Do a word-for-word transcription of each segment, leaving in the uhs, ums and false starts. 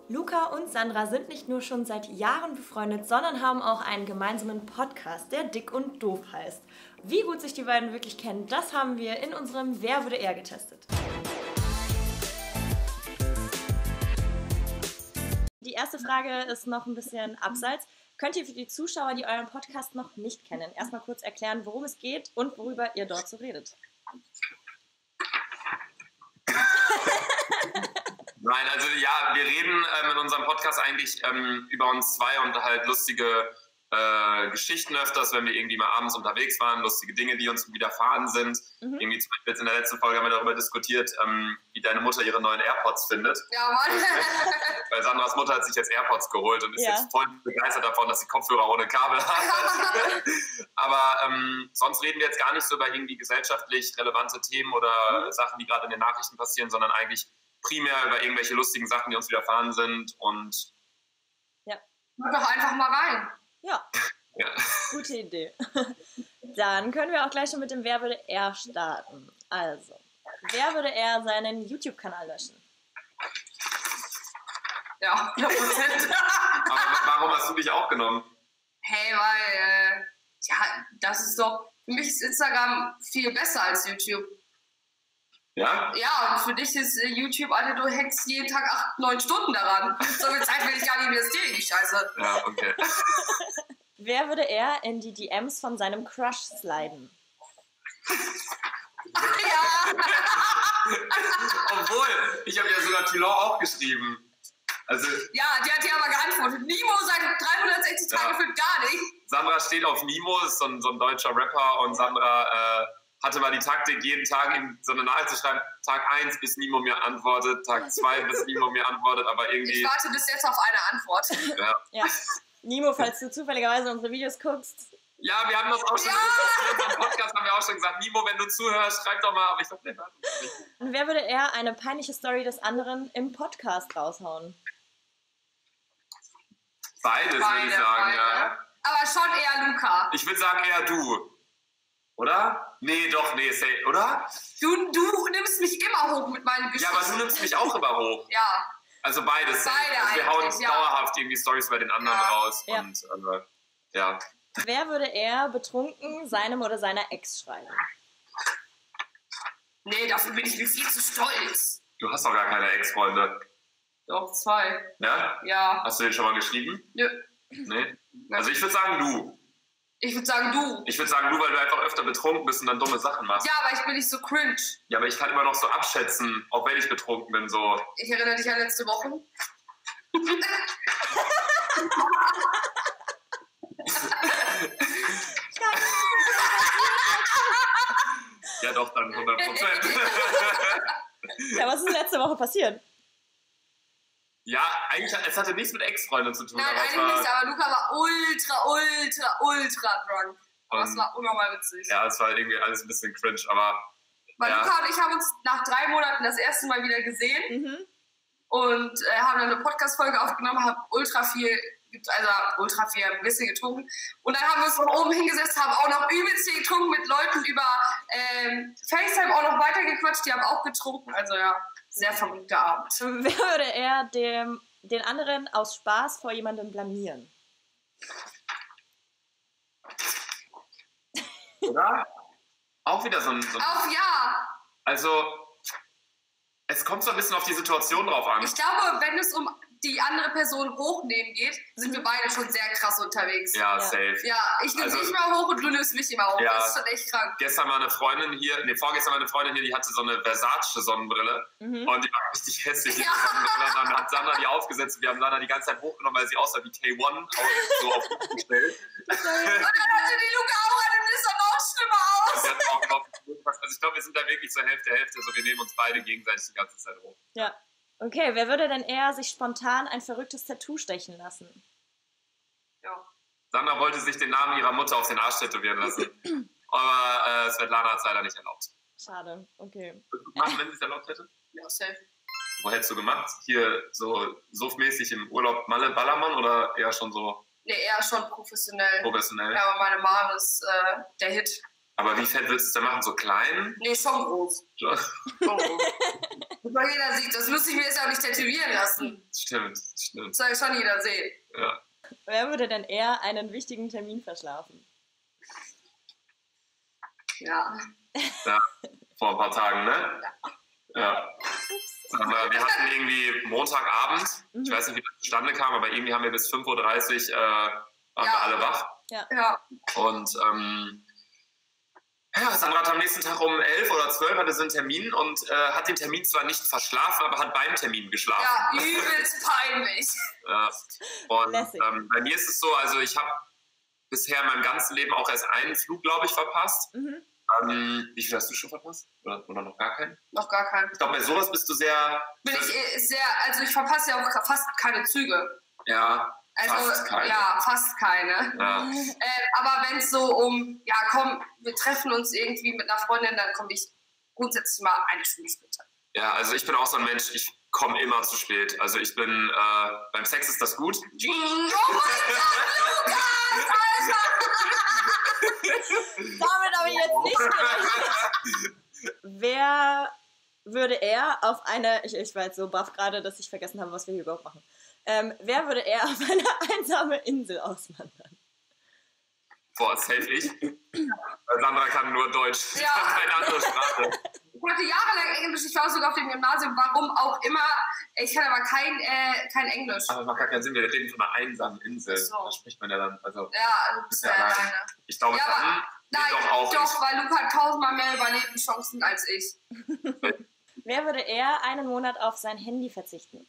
Luca und Sandra sind nicht nur schon seit Jahren befreundet, sondern haben auch einen gemeinsamen Podcast, der Dick und Doof heißt. Wie gut sich die beiden wirklich kennen, das haben wir in unserem Wer würde eher getestet. Die erste Frage ist noch ein bisschen abseits. Könnt ihr für die Zuschauer, die euren Podcast noch nicht kennen, erstmal kurz erklären, worum es geht und worüber ihr dort so redet? Nein, also ja, wir reden ähm, in unserem Podcast eigentlich ähm, über uns zwei und halt lustige äh, Geschichten öfters, wenn wir irgendwie mal abends unterwegs waren, lustige Dinge, die uns widerfahren sind. Mhm. Irgendwie zum Beispiel jetzt in der letzten Folge haben wir darüber diskutiert, ähm, wie deine Mutter ihre neuen AirPods findet. Ja, Mann. Weil Sandras Mutter hat sich jetzt AirPods geholt und ist ja. jetzt voll begeistert davon, dass sie Kopfhörer ohne Kabel hat. Aber ähm, sonst reden wir jetzt gar nicht so über irgendwie gesellschaftlich relevante Themen oder mhm. Sachen, die gerade in den Nachrichten passieren, sondern eigentlich primär über irgendwelche lustigen Sachen, die uns widerfahren sind und ja. Hör doch einfach mal rein. Ja, ja. Gute Idee. Dann können wir auch gleich schon mit dem Wer würde er starten. Also, wer würde er seinen YouTube-Kanal löschen? Ja, hundert Prozent. Aber warum hast du dich auch genommen? Hey, weil, äh, ja, das ist doch, für mich ist Instagram viel besser als YouTube. Ja? Ja, und für dich ist äh, YouTube, Alter, du hängst jeden Tag acht, neun Stunden daran. So viel Zeit will ich gar nicht investieren in die Scheiße. Ja, okay. Wer würde er in die D Ms von seinem Crush sliden? Ja! Obwohl, ich habe ja sogar Tilon auch geschrieben. Also, ja, die hat ja aber geantwortet. Nimo seit dreihundertsechzig Tagen für gar nicht. Sandra steht auf Nimo, ist so ein, so ein deutscher Rapper und Sandra äh, hatte mal die Taktik, jeden Tag ihm so eine Nachricht zu schreiben, Tag eins, bis Nimo mir antwortet, Tag zwei, bis Nimo mir antwortet, aber irgendwie... Ich warte bis jetzt auf eine Antwort. Ja. Ja. Nimo, falls du zufälligerweise unsere Videos guckst. Ja, wir haben das auch schon ja. in unserem Podcast haben wir auch schon gesagt, Nimo, wenn du zuhörst, schreib doch mal, aber ich sag, nee, warte nicht. Und wer würde eher eine peinliche Story des anderen im Podcast raushauen? Beides, würde ich sagen, beide. Ja. Aber schon eher Luca. Ich würde sagen, eher du. Oder? Nee, doch, nee, say, oder? Du, du nimmst mich immer hoch mit meinen Geschichten. Ja, aber du nimmst mich auch immer hoch. Ja. Also beides. Beide also wir hauen ja. dauerhaft irgendwie Storys bei den anderen ja. raus. Ja. Und, äh, ja. Wer würde eher betrunken seinem oder seiner Ex schreiben? Nee, dafür bin ich mir viel zu stolz. Du hast doch gar keine Ex-Freunde. Doch, zwei. Ja? Ja. Hast du den schon mal geschrieben? Nö. Nee? Also ich würde sagen, du. Ich würde sagen, du. Ich würde sagen, du, weil du einfach öfter betrunken bist und dann dumme Sachen machst. Ja, aber ich bin nicht so cringe. Ja, aber ich kann immer noch so abschätzen, auch wenn ich betrunken bin, so. Ich erinnere dich an letzte Woche. Ja, doch, dann hundert Prozent. Ja, was ist letzte Woche passiert? Ja, eigentlich, es hatte nichts mit Ex-Freunden zu tun. Nein, aber eigentlich war, nicht, aber Luca war ultra, ultra, ultra drunk. Aber es war unnormal witzig. Ja, es war irgendwie alles ein bisschen cringe, aber... Weil ja. Luca und ich haben uns nach drei Monaten das erste Mal wieder gesehen Mhm. und äh, haben dann eine Podcast-Folge aufgenommen, haben ultra viel, also ultra viel, ein bisschen getrunken. Und dann haben wir uns von oben hingesetzt, haben auch noch übelst viel getrunken, mit Leuten über ähm, FaceTime auch noch weitergequatscht, die haben auch getrunken. Also ja, sehr verrückter Abend. Wer würde er dem, den anderen aus Spaß vor jemandem blamieren? Oder? Auch wieder so ein... So ein Auf ja! Also, es kommt so ein bisschen auf die Situation drauf an. Ich glaube, wenn es um die andere Person hochnehmen geht, sind wir beide schon sehr krass unterwegs. Ja, Ja. safe. Ja, ich nehme Also, dich immer hoch und du nimmst mich immer hoch. Ja. Das ist schon echt krank. Gestern war eine Freundin hier, nee, vorgestern war eine Freundin hier, die hatte so eine Versace-Sonnenbrille Mhm. und die war richtig hässlich. Ja. Und dann hat Sandra die aufgesetzt und wir haben Sandra die ganze Zeit hochgenommen, weil sie aussah wie K eins so auf den gestellt. Und dann hatte die Luca auch eine, das sah noch schlimmer aus. Wir hatten auch noch, also ich glaube, wir sind da wirklich zur Hälfte, Hälfte, so wir nehmen uns beide gegenseitig die ganze Zeit hoch. Ja. Okay, wer würde denn eher sich spontan ein verrücktes Tattoo stechen lassen? Ja. Sandra wollte sich den Namen ihrer Mutter auf den Arsch tätowieren lassen, aber äh, Svetlana hat es leider nicht erlaubt. Schade, okay. Würdest du machen, wenn sie es erlaubt hätte? Ja, safe. Wo hättest du gemacht? Hier so suffmäßig im Urlaub Malle Ballermann oder eher schon so Nee, eher schon professionell. professionell? Ja, aber meine Mom ist äh, der Hit. Aber wie fett würdest du es denn machen? So klein? Nee, schon groß. So. Schon groß. Weil jeder sieht, das müsste ich mir jetzt auch nicht tätowieren lassen. Stimmt, stimmt. Das soll schon jeder sehen. Ja. Wer würde denn eher einen wichtigen Termin verschlafen? Ja. Ja, vor ein paar Tagen, ne? Ja. ja. Aber wir hatten irgendwie Montagabend, mhm. ich weiß nicht, wie das zustande kam, aber irgendwie haben wir bis fünf Uhr dreißig äh, waren ja. wir alle wach. Ja. ja. Und ähm, ja, Sandra hat am nächsten Tag um elf oder zwölf hatte sie einen Termin und äh, hat den Termin zwar nicht verschlafen, aber hat beim Termin geschlafen. Ja, übelst peinlich. ja. Und ähm, bei mir ist es so, also ich habe bisher in meinem ganzen Leben auch erst einen Flug, glaube ich, verpasst. Mhm. Ähm, wie viel hast du schon verpasst? Oder, oder noch gar keinen? Noch gar keinen. Ich glaube, bei sowas bist du sehr... Bin ich sehr, also ich verpasse ja auch fast keine Züge. Ja, also, fast keine. Ja, fast keine. Ja. Äh, aber wenn es so um, ja komm, wir treffen uns irgendwie mit einer Freundin, dann komme ich grundsätzlich mal eine Stunde später. Ja, also ich bin auch so ein Mensch, ich komme immer zu spät. Also ich bin, äh, beim Sex ist das gut. Oh mein Gott, Lukas, Alter! Damit habe ich jetzt nicht gerechnet. Wer würde er auf eine, ich, ich war jetzt so baff gerade, dass ich vergessen habe, was wir hier überhaupt machen. Ähm, wer würde er auf eine einsame Insel auswandern? Boah, safe ich. Sandra kann nur Deutsch. Ja. Keine andere Sprache. Ich hatte jahrelang Englisch, ich war sogar auf dem Gymnasium, warum auch immer. Ich kann aber kein, äh, kein Englisch. Aber es macht gar keinen Sinn, wir reden von einer einsamen Insel. So. Da spricht man ja dann, also... Ja, also bist ja alleine. Ich glaube, ja, dann... Nein, doch, auch doch ich. weil Luca hat tausendmal mehr Überlebenschancen als ich. Wer würde eher einen Monat auf sein Handy verzichten?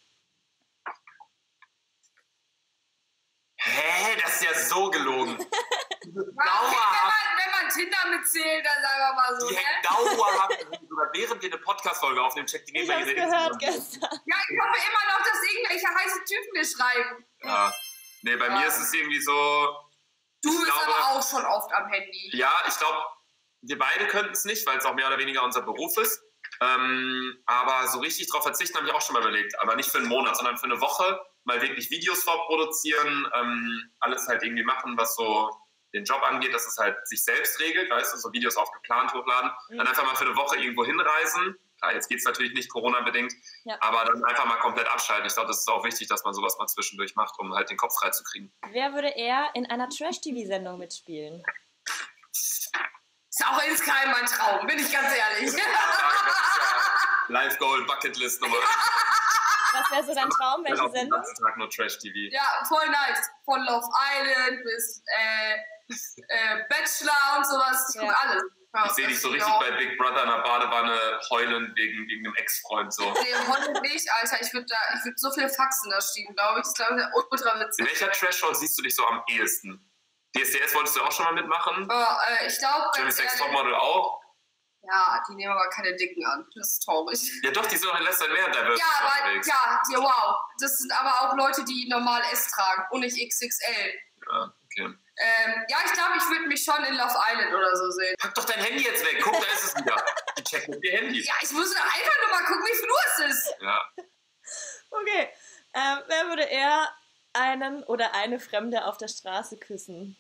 Hä? Das ist ja so gelogen. Ja, okay, wenn, man, wenn man Tinder mitzählt, dann sagen wir mal so. Die ne? hängt dauerhaft, oder während wir eine Podcast-Folge aufnehmen, checkt die Ich nebenbei hab's ihre gehört Instagram. gestern. Ja, ich hoffe immer noch, dass irgendwelche heiße Typen mir schreiben. Ja. Nee, bei Ja. mir ist es irgendwie so... Du ich bist glaube, aber auch schon oft am Handy. Ja, ich glaube, wir beide könnten es nicht, weil es auch mehr oder weniger unser Beruf ist. Ähm, aber so richtig drauf verzichten habe ich auch schon mal überlegt. Aber nicht für einen Monat, sondern für eine Woche mal wirklich Videos vorproduzieren, ähm, alles halt irgendwie machen, was so den Job angeht, dass es halt sich selbst regelt, weißt du, so Videos auch geplant hochladen. Mhm. Dann einfach mal für eine Woche irgendwo hinreisen. Klar, jetzt geht es natürlich nicht Corona-bedingt, ja. aber dann einfach mal komplett abschalten. Ich glaube, das ist auch wichtig, dass man sowas mal zwischendurch macht, um halt den Kopf frei zu kriegen. Wer würde eher in einer Trash-T V-Sendung mitspielen? Ist auch insgeheim mein Traum, bin ich ganz ehrlich. Ja, ja Live-Goal, Bucketlist Nummer eins. Was wäre so dein Traum? Welche Sendung? Den ganzen Tag nur Trash-T V. Ja, voll nice. Von Love Island bis äh, äh, Bachelor und sowas. Ich ja. gucke alles. Ja, ich sehe dich so richtig bei Big Brother in der Badewanne heulen wegen, wegen einem Ex-Freund. So. Nee, heulen nicht, Alter. Ich würde würd so viele Faxen da schieben, glaube ich. Das ist, glaube ich, ultra witzig. In welcher Trash-Show siehst du dich so am ehesten? D S D S wolltest du auch schon mal mitmachen? Oh, äh, ich glaube... Jeremy Sex Topmodel auch? Ja, die nehmen aber keine Dicken an. Das ist traurig. Ja doch, die sind auch in letzter Zeit mehr diverse ja, aber, unterwegs. Ja, ja, wow. Das sind aber auch Leute, die normal S tragen und nicht X X L. Ja, okay. Ähm, ja, ich glaube, ich würde mich schon in Love Island oder so sehen. Pack doch dein Handy jetzt weg. Guck, da ist es wieder. Die checken mit ihr Handy. Ja, ich muss doch einfach nur mal gucken, wie viel Uhr es ist. Ja. Okay. Ähm, wer würde eher einen oder eine Fremde auf der Straße küssen?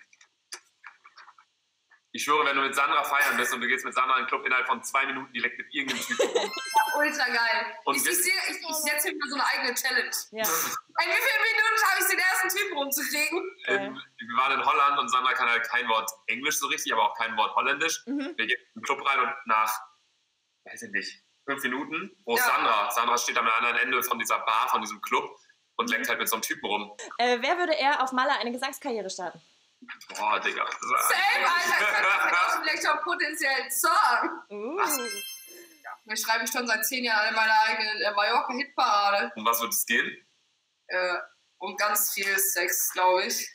Ich schwöre, wenn du mit Sandra feiern bist und du gehst mit Sandra in den Club innerhalb von zwei Minuten direkt mit irgendeinem Typen rum. Ja, ultra geil. Und ich ich, ich, ich setze mir mal so eine eigene Challenge. Ja. In wie vielen Minuten habe ich den ersten Typen rumzukriegen? Ähm, wir waren in Holland und Sandra kann halt kein Wort Englisch so richtig, aber auch kein Wort Holländisch. Mhm. Wir gehen in den Club rein und nach, weiß ich nicht, fünf Minuten, wo ist ja. Sandra? Sandra steht am anderen Ende von dieser Bar, von diesem Club und leckt halt mit so einem Typen rum. Äh, wer würde eher auf Maler eine Gesangskarriere starten? Boah, Digga. Same, Alter. Ich könnte vielleicht schon potenziell einen Song. Uh. Ja, wir schreiben schon seit zehn Jahren meine eigene äh, Mallorca-Hitparade. Um was wird es gehen? Äh, um ganz viel Sex, glaube ich.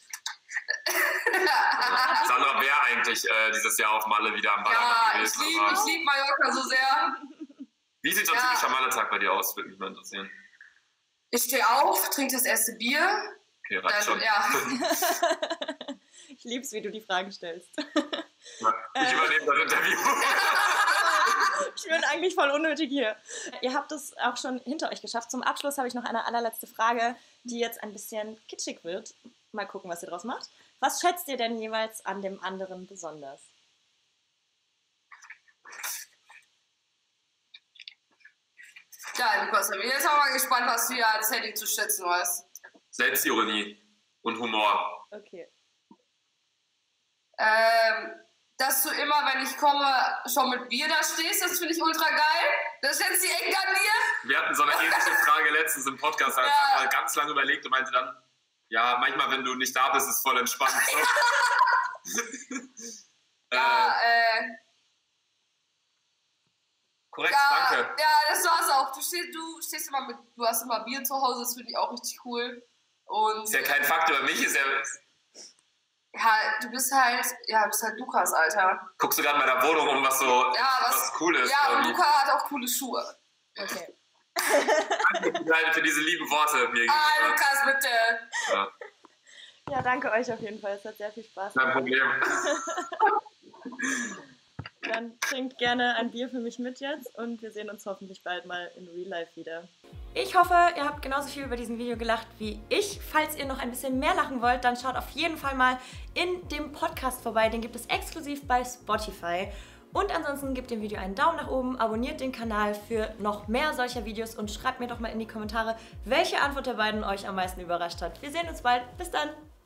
Sandra wäre eigentlich äh, dieses Jahr auf Malle wieder am Ballermann ja, gewesen. Ich liebe ich lieb Mallorca so sehr. Wie sieht so ein ja. typischer Malle-Tag bei dir aus? Würde mich mal interessieren. Ich stehe auf, trinke das erste Bier. Okay, reicht dann, schon. Ja. Ich lieb's, wie du die Fragen stellst. Ja, ich übernehme das Interview. Ich bin eigentlich voll unnötig hier. Ihr habt es auch schon hinter euch geschafft. Zum Abschluss habe ich noch eine allerletzte Frage, die jetzt ein bisschen kitschig wird. Mal gucken, was ihr draus macht. Was schätzt ihr denn jeweils an dem anderen besonders? Ja, Lukas, ich bin jetzt auch mal gespannt, was du ja als Handy zu schätzen weißt. Selbstironie und Humor. Okay. Ähm, dass du immer, wenn ich komme, schon mit Bier da stehst, das finde ich ultra geil. Das schätzt die eng an dir. Wir hatten so eine ähnliche Frage letztens im Podcast, da ja. hat mal ganz lange überlegt und meinte dann, ja, manchmal, wenn du nicht da bist, ist es voll entspannt. ja, äh... Korrekt, ja, danke. Ja, das war's auch. Du stehst, du stehst immer mit, du hast immer Bier zu Hause, das finde ich auch richtig cool. Und ist ja kein Faktor, mich ist ja... Ja, du bist halt, ja, du bist halt Lukas, Alter. Guckst du gerade in meiner Wohnung um, was so, ja, was, was cool ist. Ja, und Luca hat auch coole Schuhe. Okay. Danke für diese lieben Worte mir Ah, gegenüber. Lukas, bitte. Ja. Ja, danke euch auf jeden Fall. Es hat sehr viel Spaß gemacht. Kein Problem. Dann trinkt gerne ein Bier für mich mit jetzt und wir sehen uns hoffentlich bald mal in Real Life wieder. Ich hoffe, ihr habt genauso viel über diesen Video gelacht wie ich. Falls ihr noch ein bisschen mehr lachen wollt, dann schaut auf jeden Fall mal in dem Podcast vorbei. Den gibt es exklusiv bei Spotify. Und ansonsten gebt dem Video einen Daumen nach oben, abonniert den Kanal für noch mehr solcher Videos und schreibt mir doch mal in die Kommentare, welche Antwort der beiden euch am meisten überrascht hat. Wir sehen uns bald. Bis dann!